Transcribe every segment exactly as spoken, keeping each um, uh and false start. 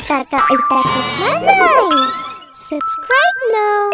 उल्टा का उल्टा चश्मा राइम्स। Subscribe now.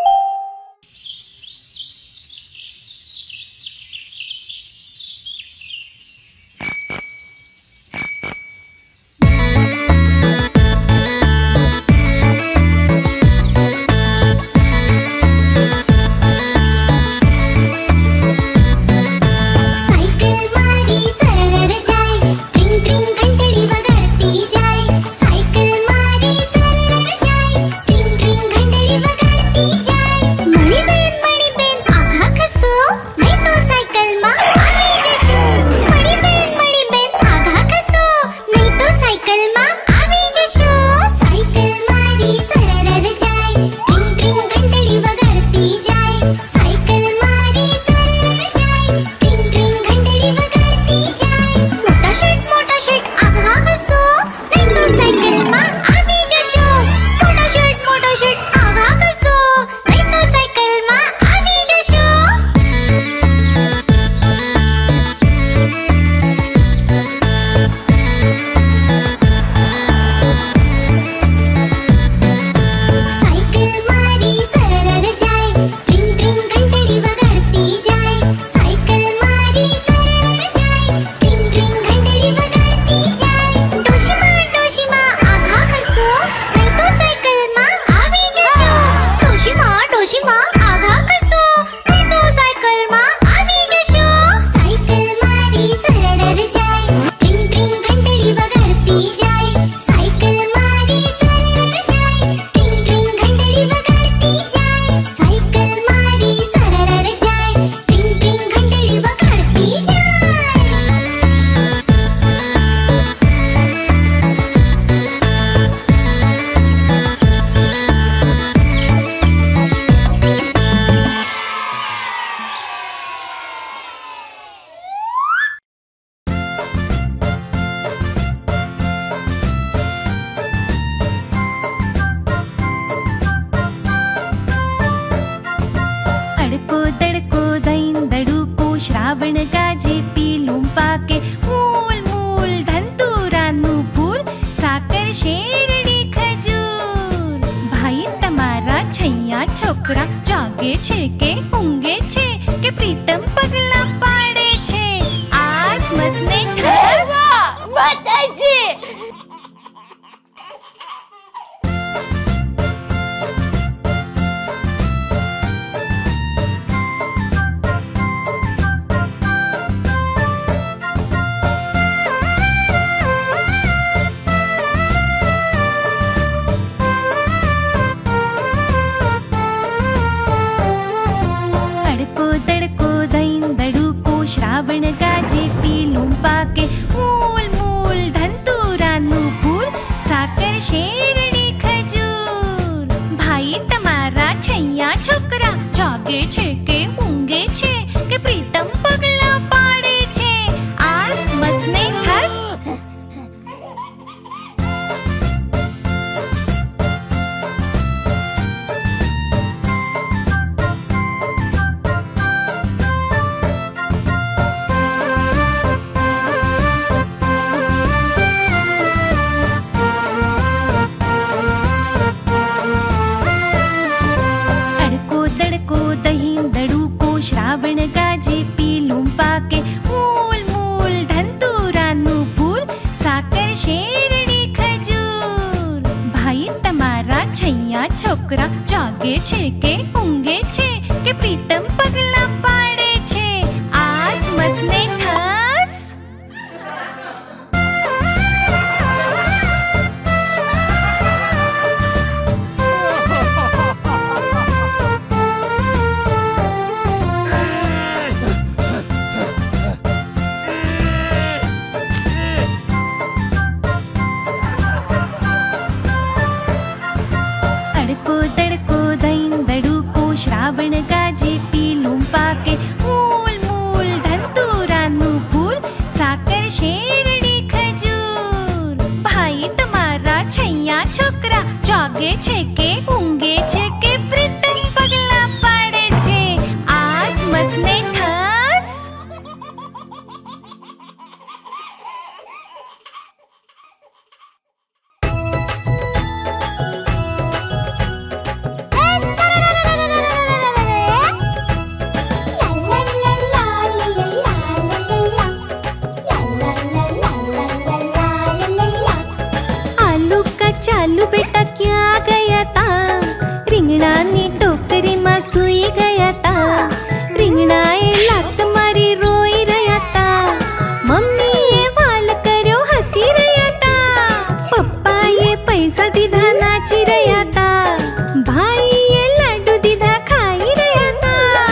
છોકરા જાગે છે કે ઊંઘે છે કે પ્રીતમ પગલા પાડે છે આસ મસને ઠસ માતાજી श्रावण गाजे पीलूं पाके मूल मूल धंतुरानु फूल साकर शेरडी खजूर भाई तमारा छैया छोकरा जागे छे के ऊंघे छे के प्रीतम पगला पाड़े छे आस मसने ठस श्रावण गाजे पीलूं पाके मूल मूल धंतुरानु फूल साकर शेरडी खजूर भाई तमारा छैया छोकरा जागे छे के ऊंघे छे के प्रीतम पगला पाड़े छे आस मसने ठस श्रावण गाजे पीलूं पाके मूल मूल धंतुरानु फूल साकर शेरडी खजूर भाई तमारा छैया छोकरा जागे छे के ऊंघे छे के प्रीतम पगला पाड़े छे आस मसने ठस चालू बेटा क्या गया ता, रिंगणा ने टोकरी में सुई गया ता, रिंगणा ए लात मारी रोई रहा ता, मम्मी ये वाल करो हसी रहा ता, पप्पा ये पैसा दीधा नाची रहा ता, भाई ये लड्डू दीधा खाई रहा ता।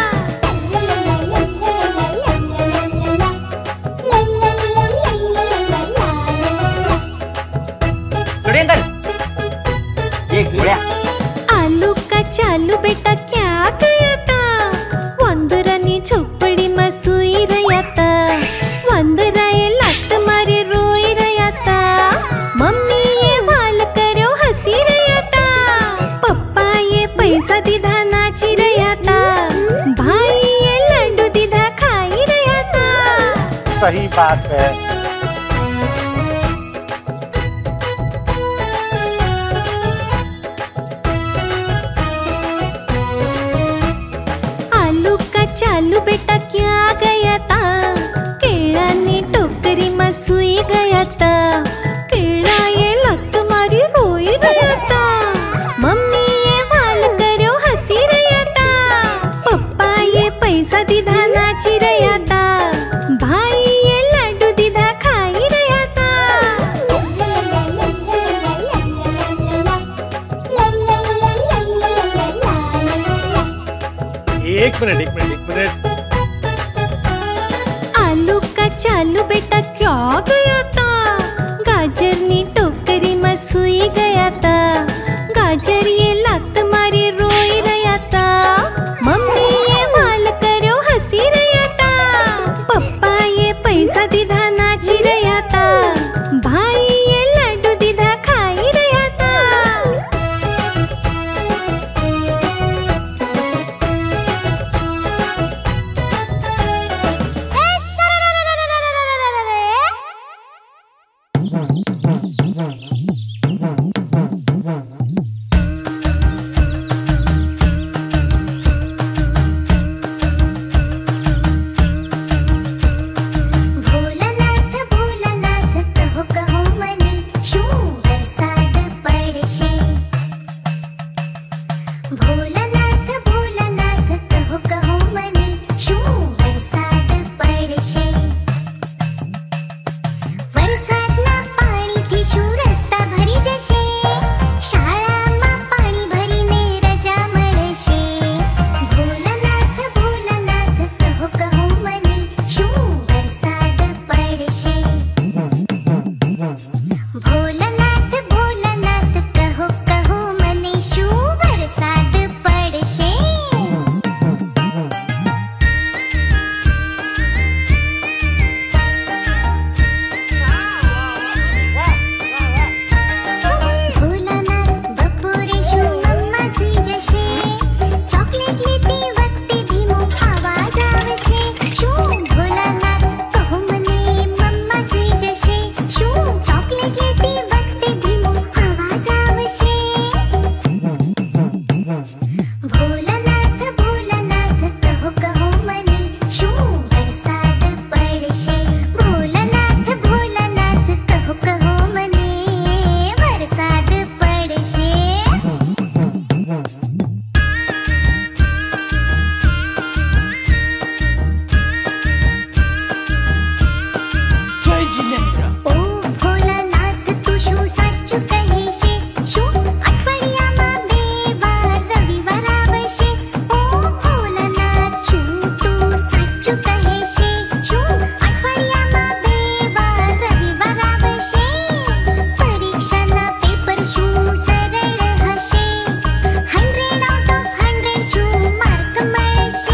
अंकल ये घोड़ा आलू का चालू बेटा क्या गया ता, वंदरानी झोपड़ी में सुई रहा ता, वंदरा ये लात मारी रोई रहा ता, मम्मी ये वाल करो हसी रहा ता, पप्पा ये पैसा दीधा नाची रहा ता, भाई ये लड्डू दीधा खाई रहा था। सही बात है। चालू बेटा क्या गया ता, केला ने टोकरी में सुई गया ता, केला ये लत मारी रोई रहा ता, मम्मी ये वाल करो हसी रहा ता, पप्पा ये पैसा दीधा नाची रहा ता, भाई ये लड्डू दीधा खाई रहा था। एक मिनट एक मिनट एक मिनट आलू का चालू बेटा क्या गया ता, गाजर ने टोकरी में सुई गया ता, गाजर ये लात मारी रोई रहा ता, मम्मी ये वाल करो हसी रहा ता, पप्पा ये पैसा दीधा नाची रहा ता, भाई ये लड्डू दीधा खाई रहा था।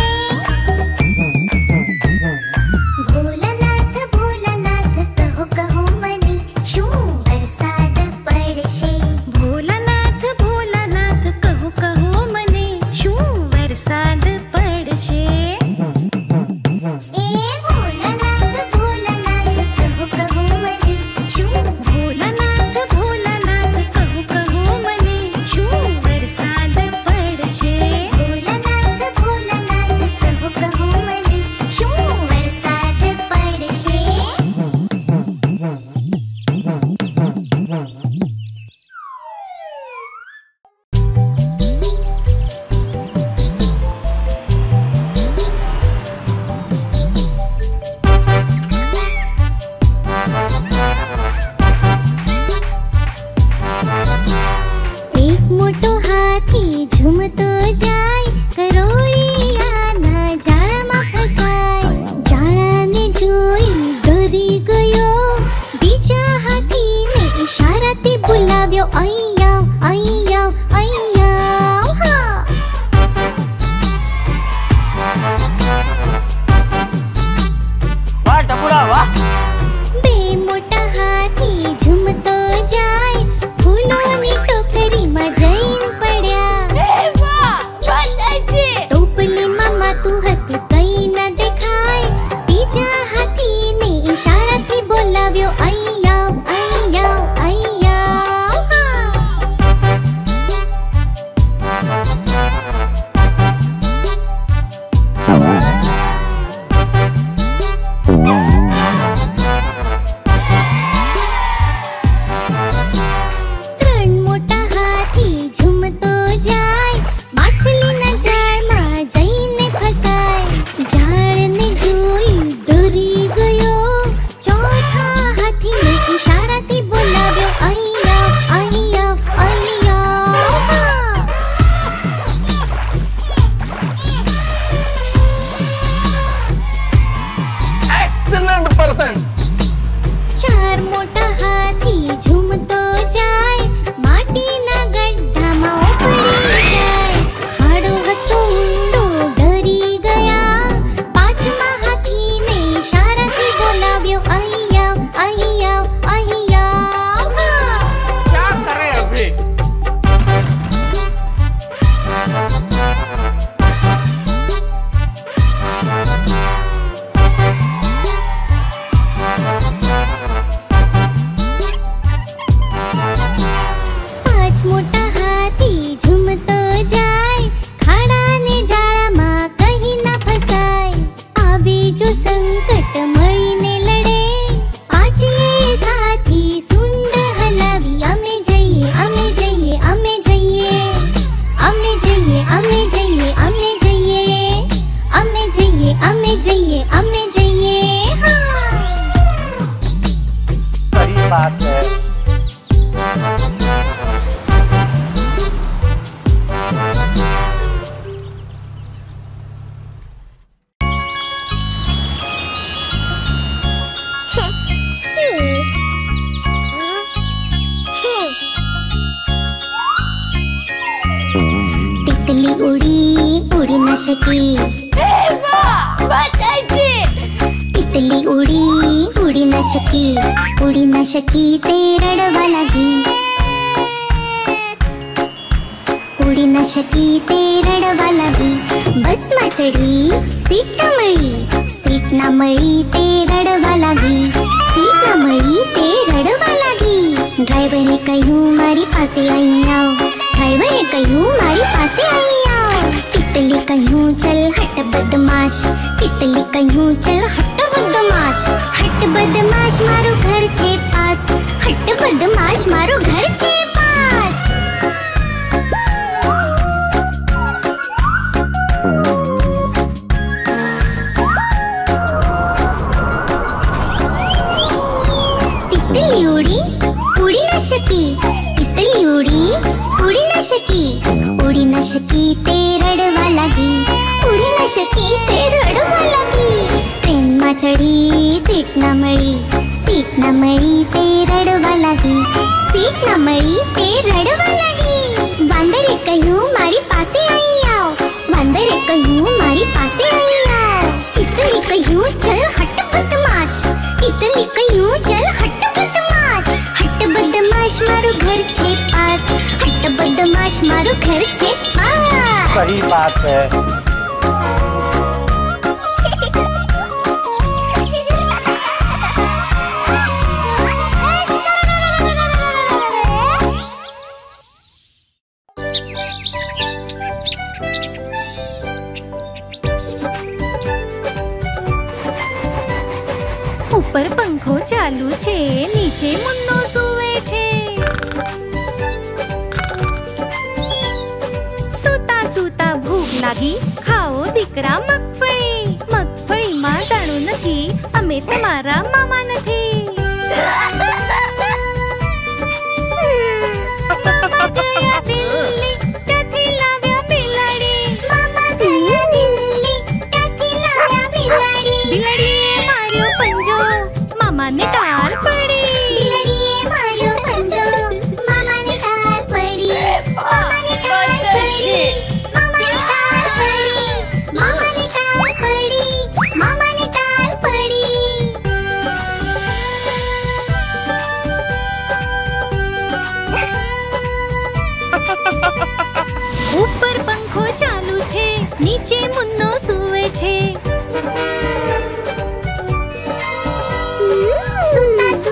भोलानाथ भोलानाथ कहो कहो मोटा हाथी झूमतो जाय, माटीना गड्ढाમાં ઉપડી જાય. ખાડો હતો ઊંડો, ડરી ગયા. પાંચમા હાથીને ઈશારાથી બોલાવ્યો, અહીં આવ, અહીં આવ, અહીં આવ. क्या करे अभी? પાંચ મોટા હાથી ઝૂમતો જાય, ખાડાને જાળામાં કહી ના ફસાય. આવે જો સંકટ મળીને લડે, પાંચે સાથી સુંડ હલાવી. અમે જઈએ, અમે જઈએ, અમે જઈએ, અમે જઈએ, અમે જઈએ, અમે જઈએ, અમે જઈએ, અમે જઈએ, અમે જઈએ. હા. सही बात है. तितली उड़ी उड़ी न शकी, तितली उड़ी उड़ी न शकी, उड़ी न शकी ते रडवा लागी. उड़ी न शकी ते रडवा लागी. બસમાં ચડી સીટ ના મળી, સીટ ના મળી તે રડવા લાગી. સીટ ના મળી તે રડવા લાગી. ડ્રાઈવરે કહ્યું મારી પાસે અહીં આવ, ડ્રાઈવરે કહ્યું મારી પાસે અહીં આવ. તિતલી કહ્યું ચલ હટ બદમાશ, તિતલી કહ્યું ચલ હટ બદમાશ. હટ બદમાશ મારું ઘર છે પાસ, હટ બદમાશ મારું ઘર છે પાસ. तितली उड़ी उड़ी न शकी, तितली उड़ी उड़ी न शकी, उड़ी न शकी ते रडवा लागी. उड़ी न शकी તે રડવા લાગી. ટ્રેનમાં ચડી સીટ ના મળી, સીટ ના મળી તે રડવા લાગી. સીટ ના મળી તે રડવા લાગી. વાંદરે કહ્યું મારી પાસે અહીં આવ, વાંદરે કહ્યું મારી પાસે અહીં આવ. તિતલી કહ્યું ચલ હટ બદમાશ, તિતલી કહ્યું ચલ હટ બદમાશ. હટ બદમાશ મારું ઘર છે પાસ, હટ બદમાશ મારું ઘર છે પાસ. सही बात है. ઉપર પંખો ચાલુ છે, નીચે મુન્નો સૂવે છે. સૂતા સૂતા ભૂખ લાગી, ખાઓ દીકરા મગફળી. મગફળીમાં દાણું નથી, અમે તમારા મામા નથી. મામા ગયા દિલ્હી, ત્યાંથી લાવ્યા બિલાડી. મામા ગયા દિલ્હી, ત્યાંથી લાવ્યા બિલાડી. બિલાડીએ માર્યો પંજો, મામાને ટાળ પડી. બિલાડીએ માર્યો પંજો, મામાને ટાળ પડી. મામાને ટાળ પડી, મામાને ટાળ પડી. મામાને ટાળ પડી, મામાને ટાળ પડી. ઉપર પંખો ચાલુ છે, નીચે મુન્નો સૂવે છે. સૂતા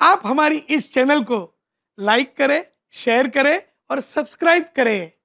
आप हमारी इस चैनल को लाइक करें, शेयर करें और सब्सक्राइब करें।